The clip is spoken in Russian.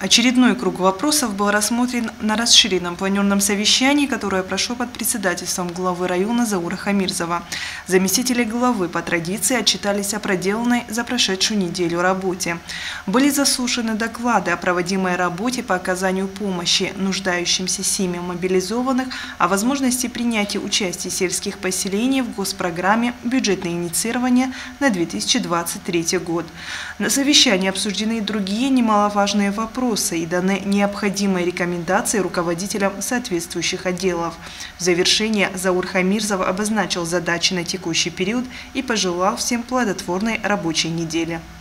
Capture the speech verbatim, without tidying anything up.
Очередной круг вопросов был рассмотрен на расширенном планерном совещании, которое прошло под председательством главы района Заура Хамирзова. Заместители главы по традиции отчитались о проделанной за прошедшую неделю работе. Были заслушаны доклады о проводимой работе по оказанию помощи нуждающимся семьям мобилизованных, о возможности принятия участия сельских поселений в госпрограмме «Бюджетное инициирование» на две тысячи двадцать третий год. На совещании обсуждены и другие немаловажные вопросы и даны необходимые рекомендации руководителям соответствующих отделов. В завершение Заур Хамирзов обозначил задачи на текущий период и пожелал всем плодотворной рабочей недели.